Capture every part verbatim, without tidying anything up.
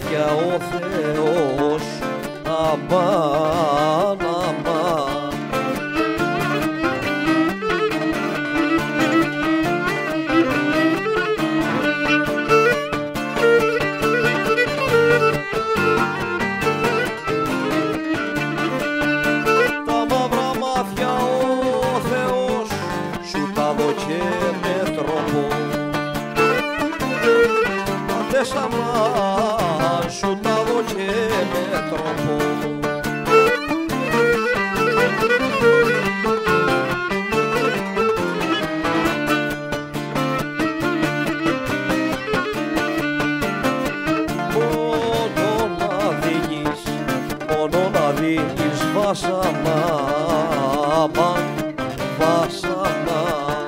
μάτια ο Θεός, αμάν, αμάν. Τα μαύρα μάτια ο Θεός σου τα δω και με τρόπο. Αντες αμάν σου τα δω και με τρόπο. Μόνο να δίνεις, μόνο να δίνεις βάσαμα, αμάν, βάσαμα.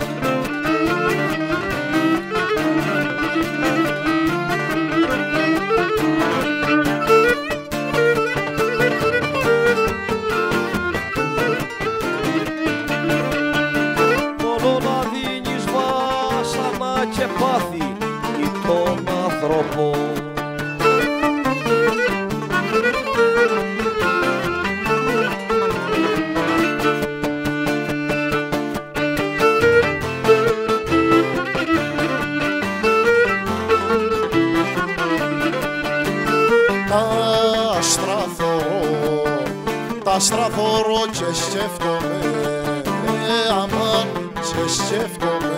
Μόνο να δίνεις βάσανα και πάθη ή τον άνθρωπο. Τα στραθωρώ, τα στραθωρώ και σκέφτομαι, ε, αμάν και σκέφτομαι.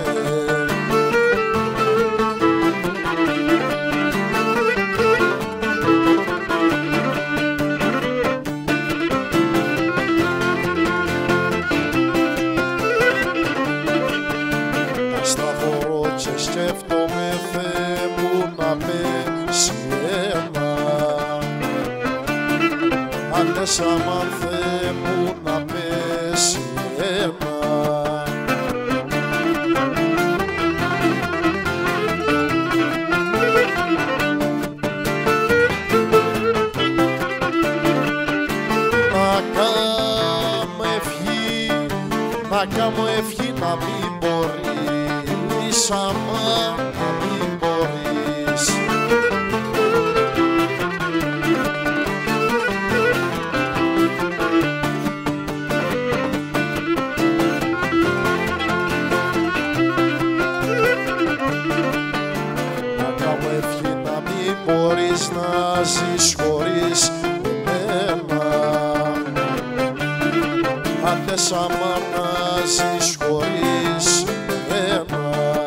Τα στραθωρώ και σκέφτομαι, Θεέ μου να πέσει αίμα. Αντες αμάν, Θεέ μου να πέσει αίμα. Να κάμω ευχή, να κάμω ευχή να μην μπορείς, αμάν, να μην μπορείς. Μπορείς να ζεις χωρίς εμένα. Αντες αμάν να ζεις χωρίς εμένα.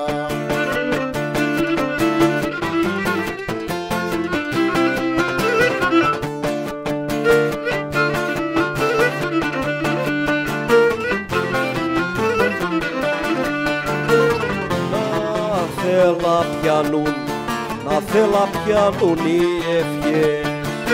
Να θέλα πιανούν, να θέλα πιάνουν οι ευχές.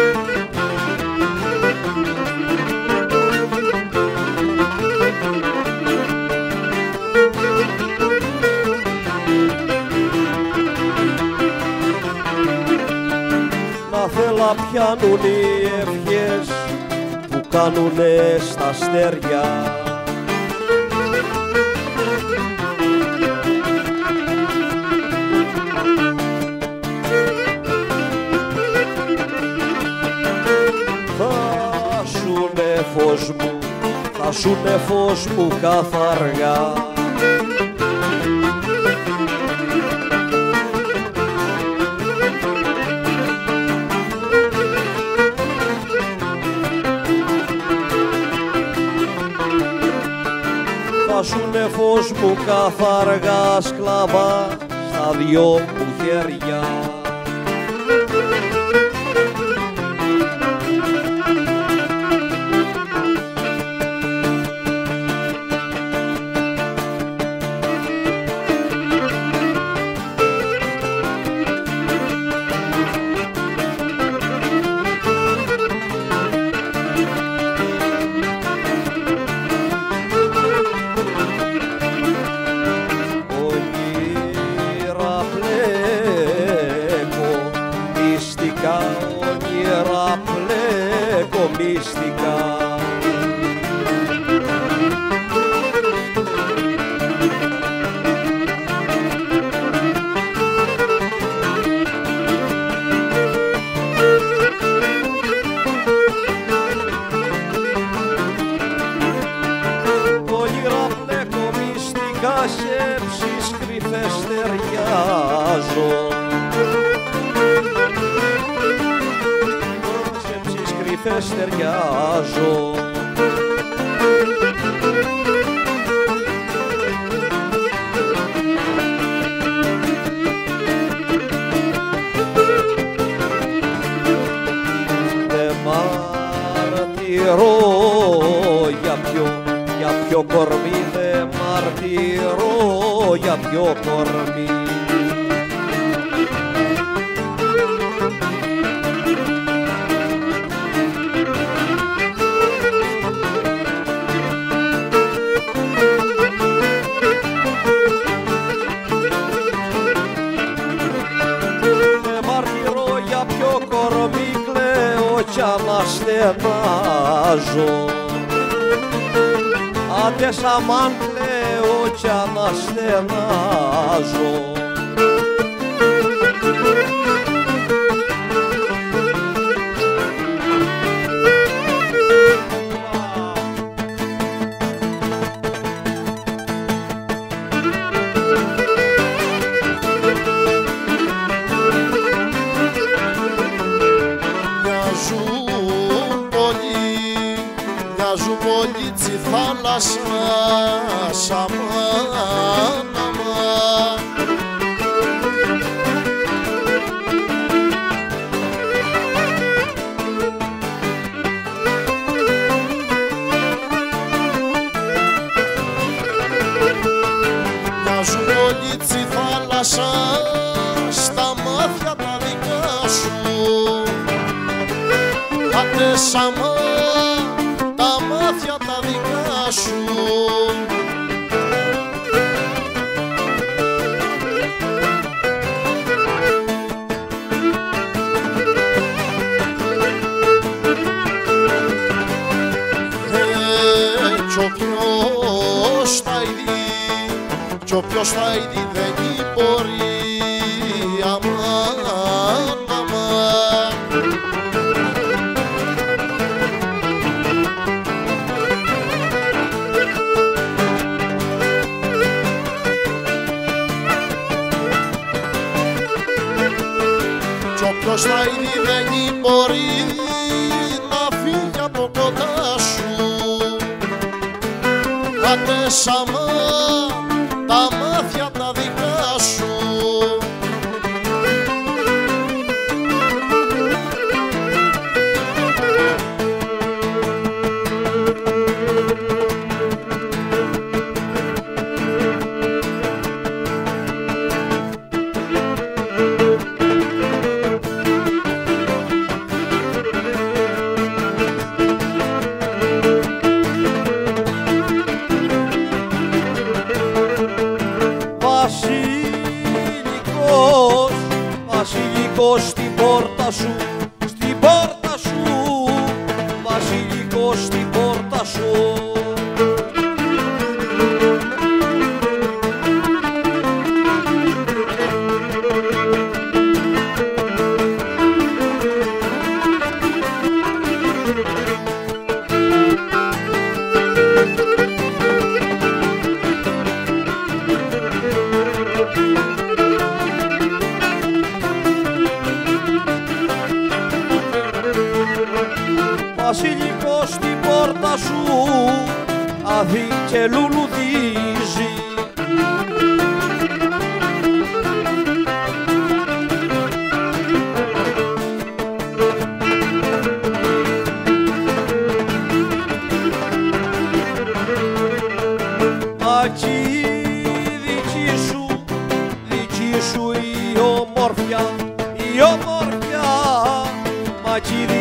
Να θέλα πιάνουν οι ευχές που κάνουνε στα αστέρια. Θα σουνε φως μου, θα σουνε φως μου καθαργά. Θα σουνε φως μου καθαργά σκλαβά στα δυο μου χέρια. Όνειρα πλέκω μυστικά. σε στεριάζω. Δεν μαρτυρώ για ποιο, για ποιο κορμί, δεν μαρτυρώ για ποιο κορμί. Κι αναστενάζω, άντε σαμάν κλαίω κι αναστενάζω. Μοιάζουν πολύ τσι θάλασσα σαμάναμα. Μοιάζουν πολύ τσι θάλασσα στα μάτια τα δικά σου. Άντε σαμά τα μάτια τα δικά σου. Ε, κι όποιος θα ειδεί, κι όποιος θα ειδεί δεν μπορεί αμάν, αμάν. Κι όποιος θα είδει δεν μπορεί να φύγει από κοντά σου. Άντε σαμά τα μάτια τα δικά σου. Βασιλικός, βασιλικός στην πόρτα σου, στην πόρτα σου, βασιλικός στην πόρτα σου. Βασιλικός στην πόρτα σου αδεί και λουλουδίζει. Ακεί δική σου, δική σου η ομορφιά, η ομορφιά, μα κι